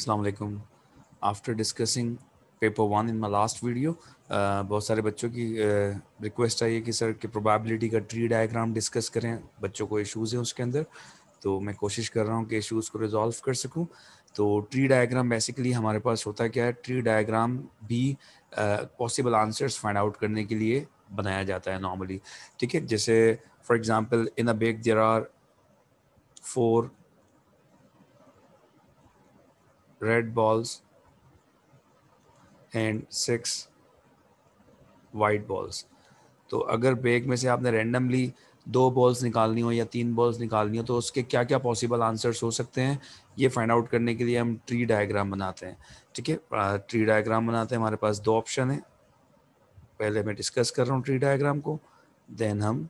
Assalamu alaikum. After discussing paper 1 in my last video, बहुत सारे बच्चों की रिक्वेस्ट आई है कि सर कि प्रोबेबिलिटी का ट्री डायग्राम डिस्कस करें. बच्चों को इश्यूज़ हैं उसके अंदर, तो मैं कोशिश कर रहा हूँ कि इश्यूज़ को रिजॉल्व कर सकूँ. तो ट्री डायग्राम बेसिकली हमारे पास होता क्या है, ट्री डायग्राम भी पॉसिबल आंसर्स फाइंड आउट करने के लिए बनाया जाता है नॉर्मली. ठीक है, जैसे for example in a bag there are 4 red balls and 6 white balls. तो अगर बेग में से आपने रैंडमली 2 बॉल्स निकालनी हो या 3 बॉल्स निकालनी हो, तो उसके क्या क्या पॉसिबल आंसर्स हो सकते हैं, ये फाइंड आउट करने के लिए हम ट्री डायग्राम बनाते हैं. ठीक है, ट्री डायग्राम बनाते हैं. हमारे पास 2 ऑप्शन है. पहले मैं डिस्कस कर रहा हूँ ट्री डायग्राम को, देन हम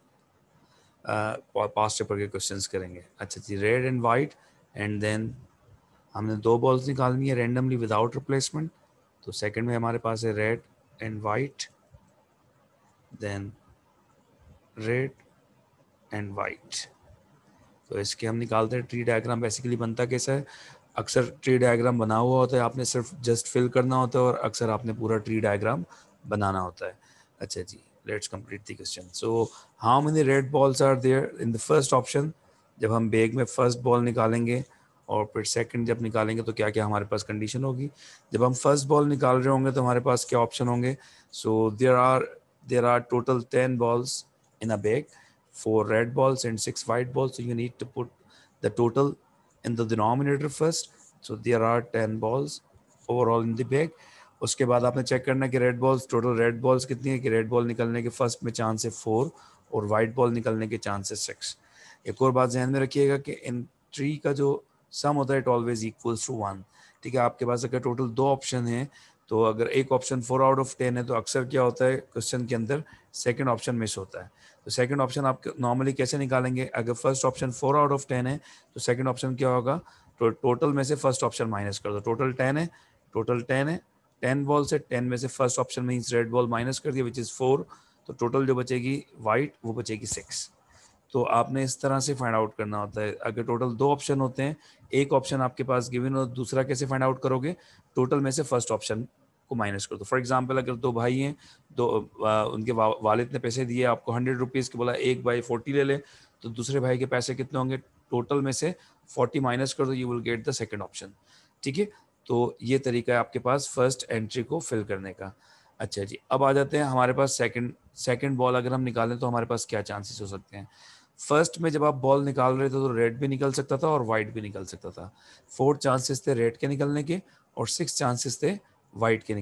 पास्ट पेपर के क्वेश्चंस करेंगे. अच्छा जी, red and white, and then हमने 2 बॉल्स निकालनी है रैंडमली विदाउट रिप्लेसमेंट. तो सेकंड में हमारे पास है red and white, then red and white. तो इसके हम निकालते हैं ट्री डायग्राम. बेसिकली बनता कैसा है, अक्सर ट्री डायग्राम बना हुआ होता है, आपने सिर्फ जस्ट फिल करना होता है, और अक्सर आपने पूरा ट्री डायग्राम बनाना होता है. अच्छा जी, let's complete the question. So how many red balls are there in the first option. जब हम बेग में फर्स्ट बॉल निकालेंगे और फिर सेकंड जब निकालेंगे तो क्या क्या हमारे पास कंडीशन होगी. जब हम फर्स्ट बॉल निकाल रहे होंगे तो हमारे पास क्या ऑप्शन होंगे. So there are total 10 balls in a bag, 4 red balls and 6 white balls. So you need to put the total in the denominator first. So there are 10 balls overall in the bag. उसके बाद आपने check करना है कि red balls, total red balls कितनी है, कि red ball निकलने के फर्स्ट में चांस है 4 और वाइट बॉल निकलने के चांस है 6. एक और बात ध्यान में रखिएगा कि इन ट्री का जो सम होता है इट ऑलवेज इक्वल्स टू 1. ठीक है, आपके पास अगर टोटल 2 ऑप्शन है, तो अगर एक ऑप्शन 4 आउट ऑफ 10 है, तो अक्सर क्या होता है क्वेश्चन के अंदर सेकंड ऑप्शन मिस होता है. तो सेकंड ऑप्शन आप नॉर्मली कैसे निकालेंगे, अगर फर्स्ट ऑप्शन 4 आउट ऑफ 10 है तो सेकंड ऑप्शन क्या होगा, तो टोटल में से फर्स्ट ऑप्शन माइनस कर दो. टोटल 10 है, टोटल 10 है, 10 बॉल से 10 में से first option means red ball minus कर दिया विच इज़ 4. तो टोटल जो बचेगी वाइट वो बचेगी 6. तो आपने इस तरह से फाइंड आउट करना होता है. अगर टोटल 2 ऑप्शन होते हैं, एक ऑप्शन आपके पास गिवन हो, दूसरा कैसे फाइंड आउट करोगे, टोटल में से फर्स्ट ऑप्शन को माइनस कर दो. फॉर एग्जांपल अगर 2 भाई हैं, दो उनके वालिद ने पैसे दिए आपको 100 रुपीज़ के, बोला एक भाई 40 ले ले, तो दूसरे भाई के पैसे कितने होंगे, टोटल में से 40 माइनस कर दो, you will get the second option. ठीक है, तो ये तरीका है आपके पास फर्स्ट एंट्री को फिल करने का. अच्छा जी, अब आ जाते हैं हमारे पास सेकंड बॉल अगर हम निकालें तो हमारे पास क्या चांसेस हो सकते हैं. फर्स्ट में जब आप बॉल निकाल रहे थे तो रेड भी निकल सकता था और वाइट भी निकल सकता था. 4 चांसेस थे रेड के निकलने के और 6 चांसेस थे वाइट के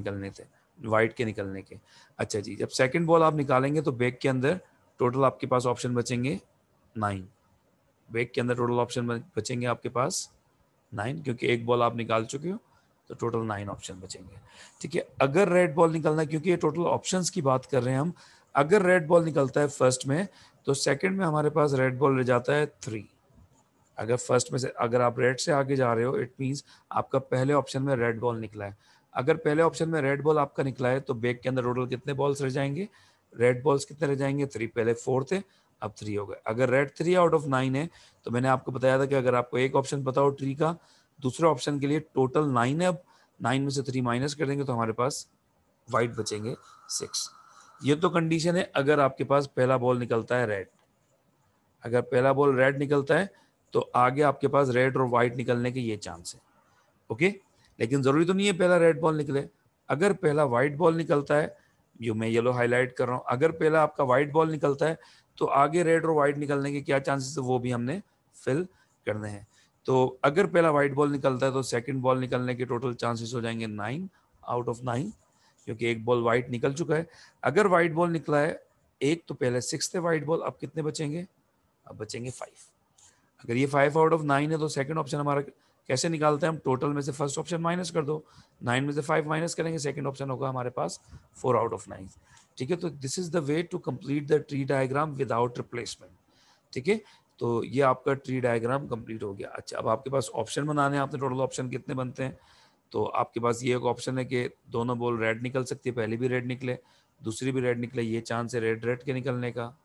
निकलने के. अच्छा जी, जब सेकंड बॉल आप निकालेंगे तो बेग के अंदर टोटल आपके पास ऑप्शन बचेंगे 9. बेग के अंदर टोटल ऑप्शन बचेंगे आपके पास 9, क्योंकि एक बॉल आप निकाल चुके हो, तो टोटल 9 ऑप्शन बचेंगे. ठीक है, अगर रेड बॉल निकलना है, क्योंकि ये टोटल ऑप्शंस की बात कर रहे हैं हम, अगर रेड बॉल निकलता है फर्स्ट में, तो सेकंड में हमारे पास रेड बॉल रह जाता है 3. अगर फर्स्ट में से अगर आप रेड से आगे जा रहे हो, इट मींस आपका पहले ऑप्शन में रेड बॉल निकला है. अगर पहले ऑप्शन में रेड बॉल आपका निकला है, तो बेग के अंदर टोटल कितने बॉल्स रह जाएंगे, रेड बॉल्स कितने रह जाएंगे, 3. पहले 4 थे, अब 3 हो गए. अगर रेड 3 आउट ऑफ 9 है, तो मैंने आपको बताया था कि अगर आपको एक ऑप्शन पता हो ट्री का, दूसरे ऑप्शन के लिए टोटल 9 है, अब 9 में से 3 माइनस कर देंगे तो हमारे पास वाइट बचेंगे 6. ये तो कंडीशन है अगर आपके पास पहला बॉल निकलता है रेड. अगर पहला बॉल रेड निकलता है तो आगे आपके पास रेड और व्हाइट निकलने के ये चांस है. ओके, लेकिन जरूरी तो नहीं है पहला रेड बॉल निकले. अगर पहला व्हाइट बॉल निकलता है, जो मैं येलो हाईलाइट कर रहा हूं, अगर पहला आपका व्हाइट बॉल निकलता है तो आगे रेड और व्हाइट निकलने के क्या चांसेस है वो भी हमने फिल करने हैं. तो अगर पहला व्हाइट बॉल निकलता है तो सेकंड बॉल निकलने के टोटल चांसेस हो जाएंगे 9 आउट ऑफ 9, क्योंकि एक बॉल व्हाइट निकल चुका है. अगर व्हाइट बॉल निकला है एक, तो पहले 6 थे व्हाइट बॉल, अब कितने बचेंगे, अब बचेंगे 5. अगर ये 5 आउट ऑफ 9 है तो सेकंड ऑप्शन हमारा कैसे निकालते हैं हम, टोटल में से फर्स्ट ऑप्शन माइनस कर दो, 9 में से 5 माइनस करेंगे, सेकंड ऑप्शन होगा हमारे पास 4 आउट ऑफ 9. ठीक है, तो this is the way to complete the tree diagram without replacement. ठीक है, तो ये आपका ट्री डायग्राम कंप्लीट हो गया. अच्छा, अब आपके पास ऑप्शन बनाने हैं आपने, टोटल ऑप्शन कितने बनते हैं, तो आपके पास ये एक ऑप्शन है कि दोनों बॉल रेड निकल सकती है, पहली भी रेड निकले, दूसरी भी रेड निकले, ये चांस है रेड रेड के निकलने का.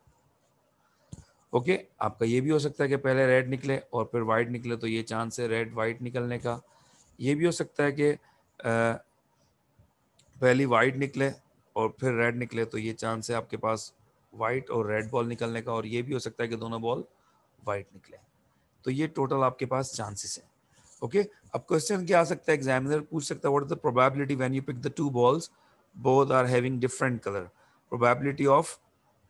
ओके, आपका ये भी हो सकता है कि पहले रेड निकले और फिर वाइट निकले, तो ये चांस है रेड वाइट निकलने का. ये भी हो सकता है कि पहली वाइट निकले और फिर रेड निकले, तो ये चांस है आपके पास वाइट और रेड बॉल निकलने का, और ये भी हो सकता है कि दोनों बॉल वाइट निकले। तो ये टोटल आपके पास चांसेस है। ओके, अब क्वेश्चन क्या आ सकता है, एग्जामिनर पूछ सकता है what is the probability when you pick the two balls both are having different colour, probability of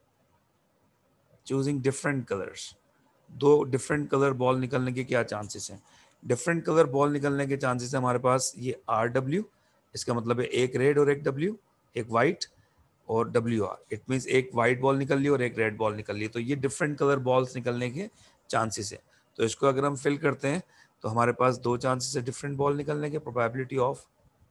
choosing different colours. दो डिफरेंट कलर बॉल निकलने के क्या चांसेस हैं? डिफरेंट कलर बॉल निकलने के चांसेस है हमारे पास ये आर डब्ल्यू, इसका मतलब है एक रेड और एक डब्ल्यू, एक वाइट और डब्ल्यू आर। इट मीन्स एक वाइट बॉल निकल ली और एक रेड बॉल निकल ली, तो ये डिफरेंट कलर बॉल्स निकलने के चांसेस है। तो इसको अगर हम फिल करते हैं तो हमारे पास दो चांसेस है डिफरेंट बॉल निकलने के, प्रोबेबिलिटी ऑफ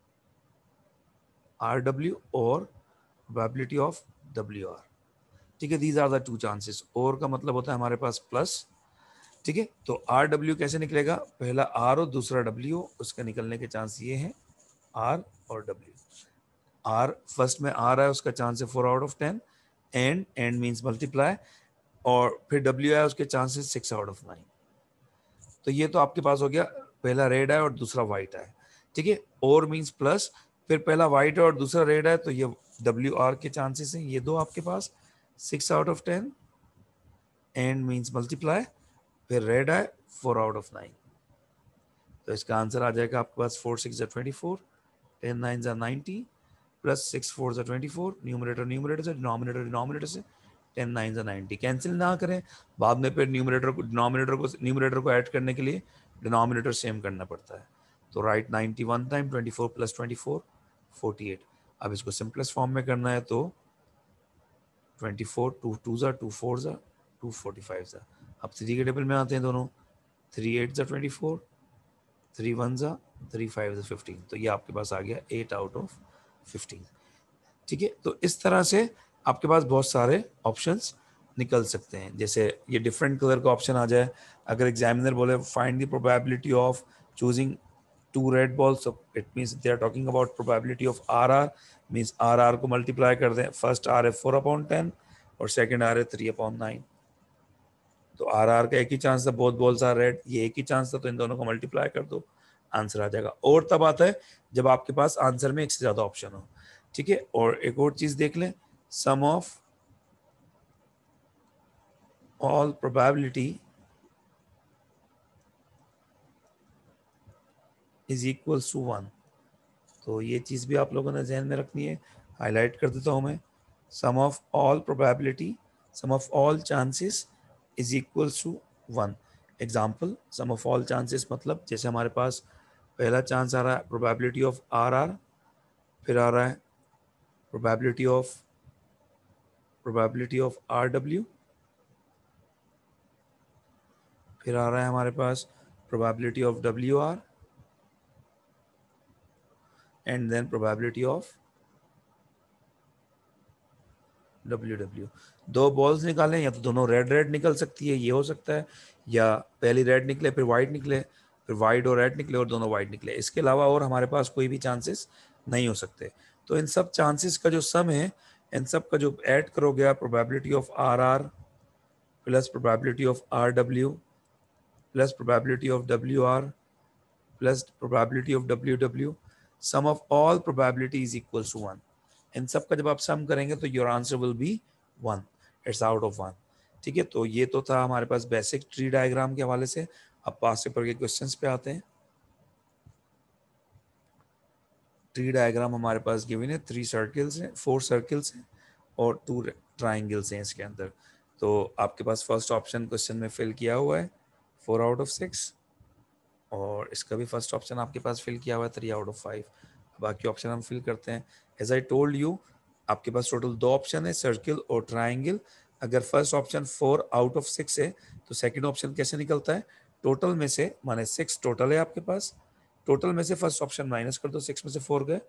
आर डब्ल्यू और प्रोबेबिलिटी ऑफ डब्ल्यू आर। ठीक है, these are the two chances. और का मतलब होता है हमारे पास प्लस। ठीक है, तो आर डब्ल्यू कैसे निकलेगा, पहला आर और दूसरा डब्ल्यू, उसका निकलने के चांस ये हैं आर और डब्ल्यू। आर फर्स्ट में आर है, उसका चांस है 4/10, एंड मीन्स मल्टीप्लाई, और फिर डब्ल्यू है, उसके चांसेस 6/9। तो ये तो आपके पास हो गया, पहला रेड है और दूसरा वाइट है। ठीक है, और मीन्स प्लस, फिर पहला वाइट है और दूसरा रेड है, तो ये डब्ल्यू आर के चांसेस हैं ये दो आपके पास 6/10, एंड मीन्स मल्टीप्लाई, फिर रेड है 4/9। तो इसका आंसर आ जाएगा आपके पास 4 6 24, 10 9 90, प्लस 6 4 24, न्यूमरेटर न्यूमरेटर से, डिनोमिनेटर डिनोमिनेटर से, 10 9 90। कैंसिल ना करें, बाद में फिर न्यूमरेटर को ऐड करने के लिए डिनोमिनेटर सेम करना पड़ता है। तो राइट 91 टाइम 24 प्लस 24 48। अब इसको सिंपलेस्ट फॉर्म में करना है तो 24 2 2 ज़ा 2 4 ज़ा 2 45 ज़ा। अब 3 के टेबल में आते हैं दोनों, 3 8 ज़ा 24, 3 1 ज़ा 3 5 ज़ा 15। तो ये आपके पास आ गया 8/15। ठीक है, तो इस तरह से आपके पास बहुत सारे ऑप्शंस निकल सकते हैं। जैसे ये डिफरेंट कलर का ऑप्शन आ जाए, अगर एग्जामिनर बोले find the probability of choosing two red balls, it means they are talking about probability of R R, means R R को मल्टीप्लाई कर दें। फर्स्ट आर है 4/10 और सेकेंड आर है 3/9। तो आर आर का एक ही चांस था, बोथ बॉल्स आर रेड, ये एक ही चांस था, तो इन दोनों को मल्टीप्लाई कर दो, आंसर आ जाएगा। और तब आता है जब आपके पास आंसर में एक से ज्यादा ऑप्शन हो। ठीक है, और एक और चीज देख लें, sum of all probability is equal to 1। तो ये चीज भी आप लोगों ने ध्यान में रखनी है, हाईलाइट कर देता हूं मैं। Sum of all probability, sum of all chances is equal to 1। Example, sum of all chances मतलब जैसे हमारे पास पहला चांस आ रहा है प्रोबेबिलिटी ऑफ आर आर, फिर आ रहा है प्रोबेबिलिटी ऑफ आर डब्ल्यू, फिर आ रहा है हमारे पास probability of W R, and then probability of W W. दो बॉल्स निकालें, या तो दोनों रेड रेड निकल सकती है, ये हो सकता है, या पहली रेड निकले फिर वाइट निकले, फिर वाइट और रेड निकले और दोनों वाइट निकले। इसके अलावा और हमारे पास कोई भी चांसेस नहीं हो सकते। तो इन सब चांसेस का जो सम है, इन सब का जो ऐड करोगे आप, probability of R R plus probability of R W plus probability of W R plus probability of W W, sum of all probability is equal to 1। इन सब का जब आप सम करेंगे तो your answer will be 1, it's out of 1। ठीक है, तो ये तो था हमारे पास बेसिक ट्री डायग्राम के हवाले से। अब पास पेपर के क्वेश्चंस पे आते हैं। ट्री डायग्राम हमारे पास गिवन है, 3 सर्कल्स हैं, 4 सर्कल्स हैं और 2 ट्राइंगल्स हैं इसके अंदर। तो आपके पास फर्स्ट ऑप्शन क्वेश्चन में फिल किया हुआ है 4/6, और इसका भी फर्स्ट ऑप्शन आपके पास फिल किया हुआ है 3/5। बाकी ऑप्शन हम फिल करते हैं। एज आई टोल्ड यू, आपके पास टोटल 2 ऑप्शन है, सर्किल और ट्राइंगल। अगर फर्स्ट ऑप्शन 4/6 है तो सेकंड ऑप्शन कैसे निकलता है, टोटल में से, माने 6 टोटल है आपके पास, टोटल में से फर्स्ट ऑप्शन माइनस कर दो, 6 में से 4 गए,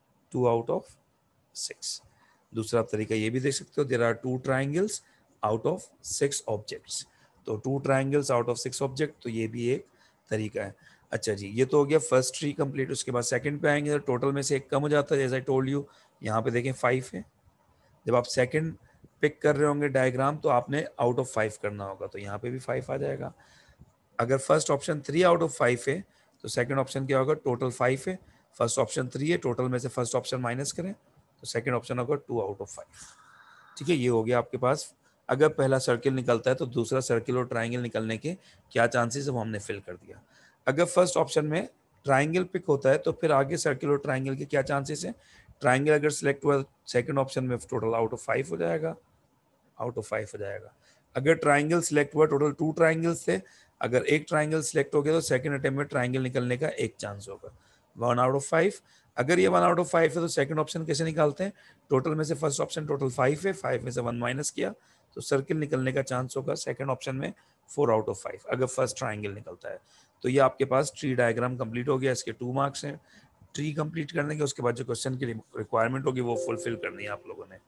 2/6। दूसरा तरीका ये भी देख सकते हो, there are 2 triangles out of 6 objects. तो 2 ट्राइंगल्स आउट ऑफ 6 ऑब्जेक्ट, तो ये भी एक तरीका है। अच्छा जी, ये तो हो गया फर्स्ट ट्री कंप्लीट। उसके बाद सेकंड पे आएंगे तो टोटल में से एक कम हो जाता है, जैसे आई टोल्ड यू। यहाँ पे देखें 5 है, जब आप सेकंड पिक कर रहे होंगे डायग्राम तो आपने आउट ऑफ 5 करना होगा, तो यहाँ पे भी 5 आ जाएगा। अगर फर्स्ट ऑप्शन 3/5 है तो सेकंड ऑप्शन क्या होगा, टोटल 5 है, फर्स्ट ऑप्शन 3 है, टोटल में से फर्स्ट ऑप्शन माइनस करें तो सेकंड ऑप्शन होगा 2 आउट ऑफ 5। ठीक है, ये हो गया आपके पास। अगर पहला सर्किल निकलता है तो दूसरा सर्किल और ट्राइंगल निकलने के क्या चांसेस है वो हमने फिल कर दिया। अगर फर्स्ट ऑप्शन में ट्राइंगल पिक होता है तो फिर आगे सर्किल और ट्राइंगल के क्या चांसेस है। ट्राइंगल अगर सिलेक्ट हुआ सेकंड ऑप्शन में टोटल आउट ऑफ 5 हो जाएगा, आउट ऑफ 5 हो जाएगा। अगर ट्राइंगल सिलेक्ट हुआ, टोटल 2 ट्राइंगल्स थे, अगर एक ट्राइंगल सिलेक्ट हो गया तो सेकंड अटेम्प्ट में ट्राइंगल निकलने का एक चांस होगा, 1 आउट ऑफ 5। अगर ये 1 आउट ऑफ 5 है तो सेकंड ऑप्शन कैसे निकालते हैं, टोटल में से फर्स्ट ऑप्शन टोटल 5 है, 5 में से 1 माइनस किया तो सर्किल निकलने का चांस होगा सेकंड ऑप्शन में 4 आउट ऑफ 5 अगर फर्स्ट ट्राइंगल निकलता है। तो ये आपके पास ट्री डायग्राम कंप्लीट हो गया, इसके 2 मार्क्स हैं। ट्री कंप्लीट करने के उसके बाद जो क्वेश्चन की रिक्वायरमेंट होगी वो फुलफिल करनी है आप लोगों ने।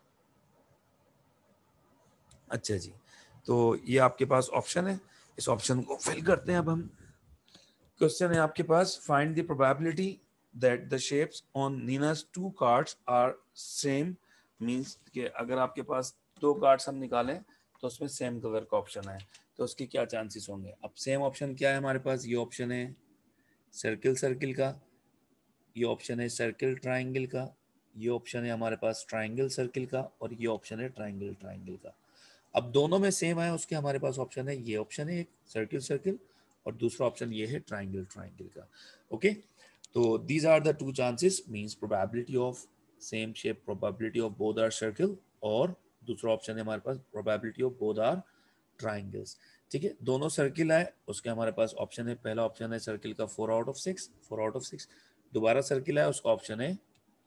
अच्छा जी, तो ये आपके पास ऑप्शन है, इस ऑप्शन को फिल करते हैं अब हम। क्वेश्चन है आपके पास, find the probability that the shapes on नीनास 2 कार्ड्स आर सेम। मींस कि अगर आपके पास 2 कार्ड्स हम निकालें तो उसमें सेम कलर का ऑप्शन है तो उसके क्या चांसेस होंगे। अब सेम ऑप्शन क्या है हमारे पास, ये ऑप्शन है सर्किल सर्किल का, ये ऑप्शन है सर्किल ट्राइंगल का, ये ऑप्शन है हमारे पास ट्राइंगल सर्किल का और ये ऑप्शन है ट्राइंगल ट्राइंगल का। अब दोनों में सेम है उसके हमारे पास ऑप्शन है, ये ऑप्शन है एक सर्किल सर्किल और दूसरा ऑप्शन ये है ट्राइंगल ट्राइंगल का। ओके, तो these are the 2 chances, means probability of same shape, probability of both are circle, और दूसरा ऑप्शन है हमारे पास probability of both are triangles. ठीक है, दोनों सर्किल है उसके हमारे पास ऑप्शन है, पहला ऑप्शन है सर्किल का 4 आउट ऑफ 6, 4 आउट ऑफ 6। दोबारा सर्किल है उसका ऑप्शन है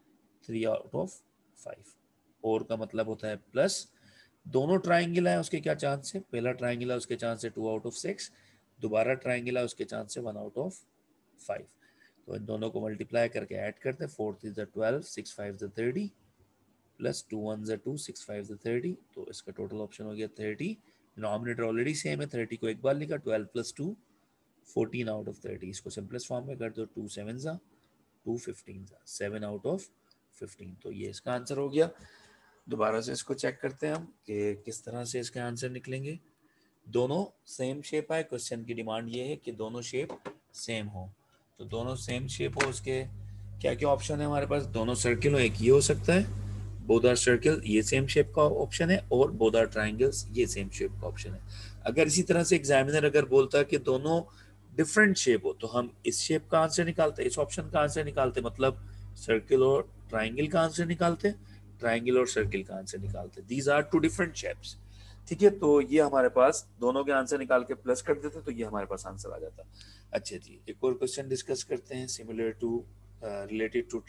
3 आउट ऑफ 5, और का मतलब होता है प्लस। दोनों ट्राइंगल है उसके क्या चांस है, पहला ट्राइंगल है उसके चांस है 2 आउट ऑफ 6, दोबारा ट्राइंगल है उसके चांस है 1 आउट ऑफ 5। तो इन दोनों को मल्टीप्लाई करके ऐड करते हैं, 4 3 12, 6 5 30 प्लस 2 1 2, 6 5 30, तो इसका टोटल ऑप्शन हो गया 30। डिनोमिनेटर ऑलरेडी सेम है, 30 को एक बार लिखा, 12 प्लस 2 14 आउट ऑफ 30, इसको सिंपलेस्ट फॉर्म में कर दो, 2 7 जा 2 15 जा 7 आउट ऑफ 15, तो ये इसका आंसर हो गया। दोबारा से इसको चेक करते हैं हम कि किस तरह से इसके आंसर निकलेंगे। दोनों सेम शेप है, क्वेश्चन की डिमांड ये है कि दोनों शेप सेम हो, तो दोनों सेम शेप हो उसके क्या क्या ऑप्शन है हमारे पास, दोनों सर्किल हो, एक ये हो सकता है बोथ आर सर्किल, ये सेम शेप का ऑप्शन है, और बोथ आर ट्राइंगल्स ये सेम शेप का ऑप्शन है। अगर इसी तरह से एग्जामिनर अगर बोलता है कि दोनों डिफरेंट शेप हो तो हम इस शेप का आंसर निकालते, इस ऑप्शन का आंसर निकालते, मतलब सर्किल और ट्राइंगल का आंसर निकालते, ट्राइंगल और सर्किल का आंसर निकालते। These are 2 different shapes. ठीक है, तो ये हमारे पास दोनों के आंसर निकाल के प्लस कर देते तो ये हमारे पास आंसर आ जाता। अच्छा जी, एक और क्वेश्चन डिस्कस करते हैं similar to related to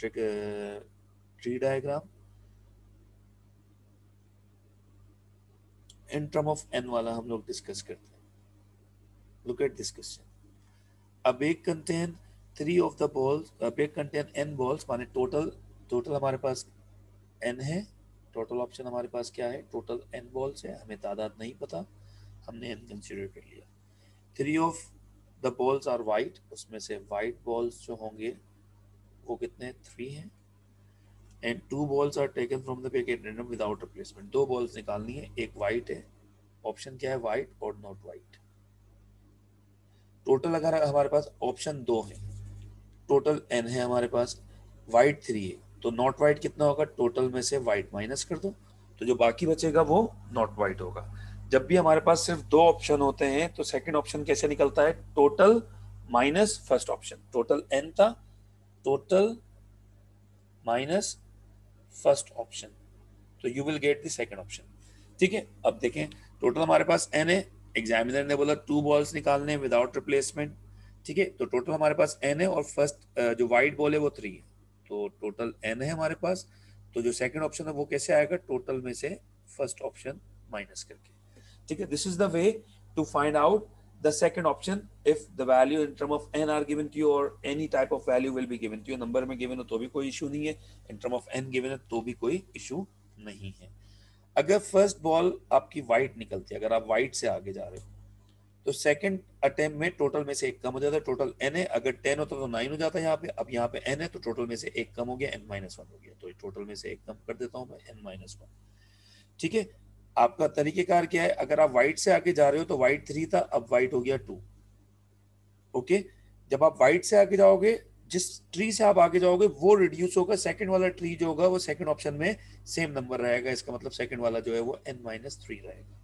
tree diagram in term of N वाला हम लोग डिस्कस करते हैं। Look at this question, a bag contain 3 of the balls, a bag contain n balls, माने टोटल हमारे पास n है, टोटल ऑप्शन हमारे पास क्या है, टोटल n बॉल्स है, हमें तादाद नहीं पता, हमने n कंसीडर कर लिया। 3 of the balls are white, उसमें से वाइट बॉल्स जो होंगे वो कितने 3 हैं, and 2 balls are taken from the bag at random without replacement, 2 balls निकालनी है, एक वाइट है, ऑप्शन क्या है वाइट और नॉट वाइट। टोटल अगर हमारे पास ऑप्शन 2 है, टोटल n है हमारे पास, वाइट 3 है, तो नॉट वाइट कितना होगा, टोटल में से वाइट माइनस कर दो तो जो बाकी बचेगा वो नॉट वाइट होगा। जब भी हमारे पास सिर्फ 2 ऑप्शन होते हैं तो सेकंड ऑप्शन कैसे निकलता है, total minus first option, total n था, टोटल माइनस फर्स्ट ऑप्शन, तो you will get the second option. ठीक है, अब देखें टोटल हमारे पास n है, एग्जामिनर ने बोला 2 बॉल्स निकालने विदाउट रिप्लेसमेंट। ठीक है, तो टोटल हमारे पास n है और फर्स्ट जो वाइट बॉल है वो 3 है, तो टोटल n है हमारे पास, तो जो सेकंड ऑप्शन है वो कैसे आएगा, टोटल में से फर्स्ट ऑप्शन माइनस करके। ठीक है, this is the way to find out the second option if the value in term of n are given to you or any type of value will be given to you, number में given हो तो भी कोई issue नहीं है, in term of n given है तो भी कोई इशू नहीं है। अगर फर्स्ट बॉल आपकी वाइट निकलती है, अगर आप वाइट से आगे जा रहे हो तो सेकंड अटेम्प्ट में टोटल में से एक कम हो जाता है, टोटल n है, अगर 10 होता तो 9 हो जाता है यहाँ पे, अब यहाँ पे n है तो टोटल में से एक कम हो गया, n-1 हो गया, तो टोटल में से एक कम कर देता हूँ मैं, n-1। ठीक है, आपका तरीकेकार क्या है, अगर आप व्हाइट से आगे जा रहे हो तो व्हाइट 3 था, अब व्हाइट हो गया 2। ओके, जब आप वाइट से आगे जाओगे, जिस ट्री से आप आगे जाओगे वो रिड्यूस होगा, सेकंड वाला ट्री जो होगा वो सेकंड ऑप्शन में सेम नंबर रहेगा, इसका मतलब सेकंड वाला जो है वो n-3 रहेगा।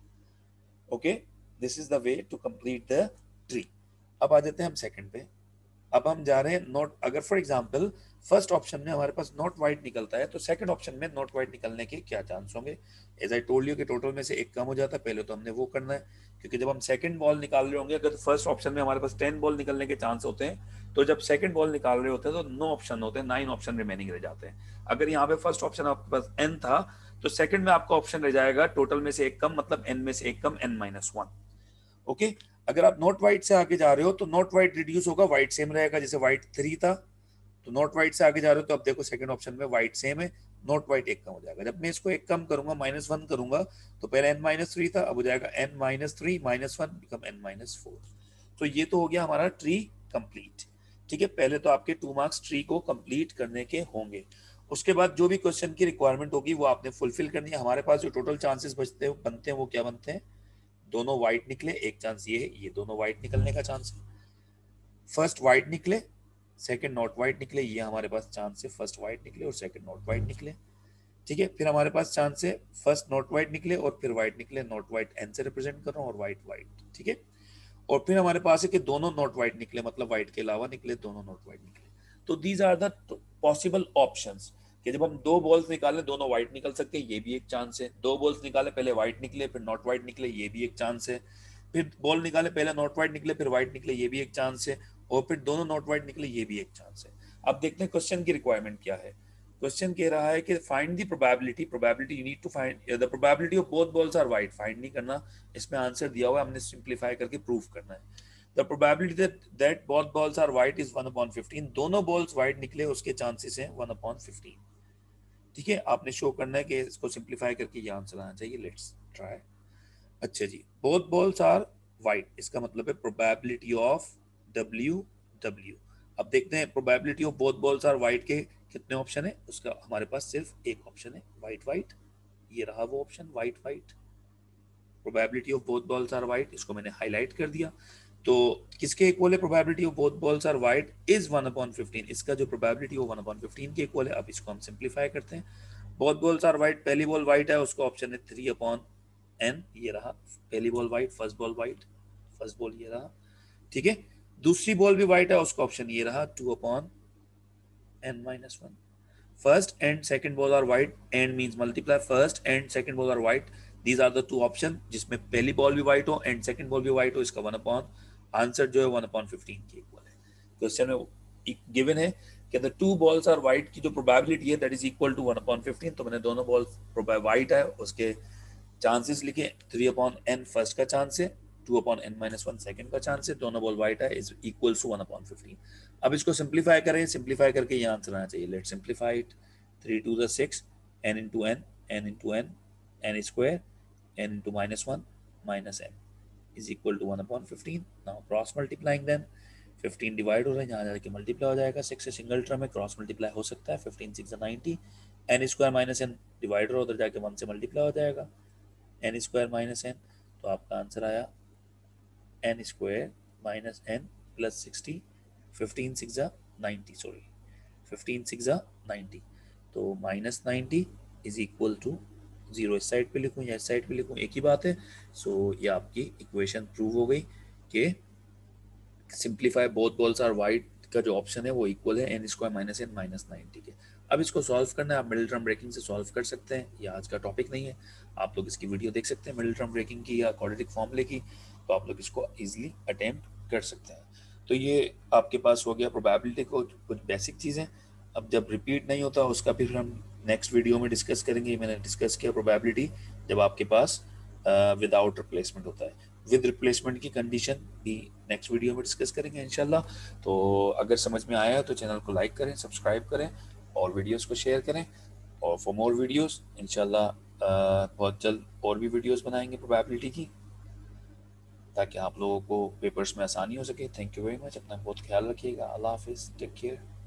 Okay, this is the way to complete the tree. अब आ जाते हैं हम सेकंड पे। अब हम जा रहे हैं नॉट, अगर फॉर एग्जांपल फर्स्ट ऑप्शन में हमारे पास नॉट वाइट निकलता है तो सेकंड ऑप्शन में नॉट वाइट निकलने के क्या चांस होंगे। एज आई टोल्ड यू कि टोटल में से एक कम हो जाता है, पहले तो हमने वो करना है, क्योंकि जब हम सेकंड बॉल निकाल रहे होंगे, अगर फर्स्ट ऑप्शन में हमारे पास 10 बॉल निकलने के चांस होते हैं, तो जब सेकंड बॉल निकाल रहे होते हैं तो 9 ऑप्शन होते हैं, 9 ऑप्शन रिमेनिंग रह जाते हैं। अगर यहाँ पे फर्स्ट ऑप्शन आपके पास n था, तो सेकंड में आपका ऑप्शन रह जाएगा टोटल में से एक कम, मतलब n में से एक कम, n-1। ओके, अगर आप नॉट वाइट से आगे जा रहे हो तो नॉट वाइट रिड्यूस होगा, वाइट सेम रहेगा, जैसे वाइट 3 था तो नॉट वाइट से आगे जा रहे हो तो अब देखो सेकंड ऑप्शन में वाइट सेम है, नॉट वाइट एक कम हो जाएगा। जब मैं इसको एक कम करूंगा, -1 करूंगा, तो पहले n-3 था, अब हो जाएगा n-3 -1 बिकम n-4। तो ये तो हो गया हमारा ट्री कंप्लीट। ठीक है, पहले तो आपके 2 मार्क्स ट्री को कंप्लीट करने के होंगे। उसके बाद जो भी क्वेश्चन की रिक्वायरमेंट होगी वो आपने फुलफिल करनी है। हमारे पास जो टोटल चांसेस बनते हैं वो क्या बनते हैं, दोनों व्हाइट निकले, एक चांस ये है, ये दोनों व्हाइट निकलने का चांस है। फर्स्ट व्हाइट निकले, सेकंड नॉट व्हाइट निकले, ये हमारे पास चांस है फर्स्ट व्हाइट निकले और सेकंड नॉट व्हाइट निकले। ठीक है, फिर हमारे पास चांस है फर्स्ट नॉट व्हाइट निकले और फिर व्हाइट निकले, नॉट व्हाइट एन से रिप्रेजेंट कर रहा हूँ और व्हाइट व्हाइट। ठीक है, और फिर हमारे पास है कि दोनों नॉट व्हाइट निकले, मतलब व्हाइट के अलावा निकले, दोनों नॉट व्हाइट निकले। तो these are the possible options, कि जब हम दो बॉल्स निकालें दोनों व्हाइट निकल सकते हैं, ये भी एक चांस है। दो बॉल्स निकाले, पहले व्हाइट निकले फिर नॉट व्हाइट निकले, ये भी एक चांस है। फिर बॉल निकाले, पहले नॉट व्हाइट निकले फिर व्हाइट निकले, ये भी एक चांस है। और फिर दोनों नॉट व्हाइट निकले, ये भी एक चांस है। अब देखते हैं क्वेश्चन की रिक्वायरमेंट क्या है। क्वेश्चन कह रहा है कि find the probability, probability you need to find the probability of both balls are white. Find नहीं करना, इसमें आंसर दिया हुआ है, हमने सिंप्लीफाई करके प्रूफ करना है। The probability that both balls are white is 1/15। दोनों बॉल्स व्हाइट निकले उसके चांसेस हैं 1/15। ठीक है, आपने शो करना है कि इसको सिंप्लीफाई करके ये आंसर आना चाहिए। Let's try. अच्छा जी, बोथ बॉल्स आर व्हाइट, इसका मतलब है प्रोबेबिलिटी ऑफ W। अब देखते हैं probability of both balls are white के कितने ऑप्शन है। उसका हमारे पास सिर्फ एक ऑप्शन है, व्हाइट व्हाइट। ये रहा वो option, white white. Probability of both balls are white, इसको मैंने हाईलाइट कर दिया। तो किसके इक्वल है probability of both balls are white is 1/15। इसका जो प्रोबेबिलिटी है वो 1/15 के इक्वल है। अब इसको हम सिंप्लीफाई करते हैं। बोथ बॉल्स आर व्हाइट, पहली बॉल व्हाइट है, उसका ऑप्शन है 3/n, ये रहा पहली ball white, first ball white, first ball ये रहा। ठीक है, दूसरी बॉल भी व्हाइट है, उसका ऑप्शन ये रहा 2/n-1। First and second ball are white, and means multiply first and second ball are white. These are the two option जिसमें पहली बॉल भी व्हाइट हो एंड सेकंड बॉल भी व्हाइट हो, इसका 1/, आंसर जो है 1/15 के इक्वल है। क्वेश्चन में गिवन है कि the two balls are white की जो प्रोबेबिलिटी है दैट इज इक्वल टू 1/15। तो मैंने दोनों बॉल्स व्हाइट है उसके चांसेस लिखे, 3/n फर्स्ट का चांस है, 2/n-1 सेकंड का चांस है, दोनों बॉल व्हाइट है, इज इक्वल्स टू 1/15। अब इसको सिंप्लीफाई करें, सिंप्लीफाई करके ये आंसर आना चाहिए। Let's simplify it. 3 2 6, n into n, n into n, n square, n into -1 minus n is equal to 1/15। now cross multiplying them, 15 divide हो रहा है, यहाँ जाके मल्टीप्लाई हो जाएगा, 6 से सिंगल टर्म में क्रॉस मल्टीप्लाई हो सकता है, 15 6 90, n square minus n divide हो, उधर जाके 1 से मल्टीप्लाई हो जाएगा, n स्क्वायर माइनस n। तो आपका आंसर आया n square minus n plus 60, 15 6 90, sorry 15 6 90, तो -90 इज इक्वल टू 0। इस साइड पे लिखूं या इस साइड पे लिखूं एक ही बात है। सो ये आपकी इक्वेशन प्रूव हो गई कि simplify both balls are white का जो ऑप्शन है वो इक्वल है n square minus n minus 90 के। अब इसको सॉल्व करना है, आप मिडिल टर्म ब्रेकिंग से सॉल्व कर सकते हैं, ये आज का टॉपिक नहीं है। आप लोग इसकी वीडियो देख सकते हैं मिडिल टर्म ब्रेकिंग की या क्वाड्रेटिक फॉर्मूले की, तो आप लोग इसको इजीली अटेम्प्ट कर सकते हैं। तो ये आपके पास हो गया प्रोबेबिलिटी को कुछ बेसिक चीज़ें। अब जब रिपीट नहीं होता उसका फिर हम नेक्स्ट वीडियो में डिस्कस करेंगे। मैंने डिस्कस किया प्रोबेबिलिटी जब आपके पास विदाउट रिप्लेसमेंट होता है, विद रिप्लेसमेंट की कंडीशन भी नेक्स्ट वीडियो में डिस्कस करेंगे इंशाल्लाह। तो अगर समझ में आया तो चैनल को लाइक करें, सब्सक्राइब करें और वीडियोस को शेयर करें। और फॉर मोर वीडियोस इंशाल्लाह बहुत जल्द और भी वीडियोस बनाएंगे प्रोबेबिलिटी की, ताकि आप लोगों को पेपर्स में आसानी हो सके। थैंक यू वेरी मच, अपना बहुत ख्याल रखिएगा। अल्लाह हाफिज़, टेक केयर।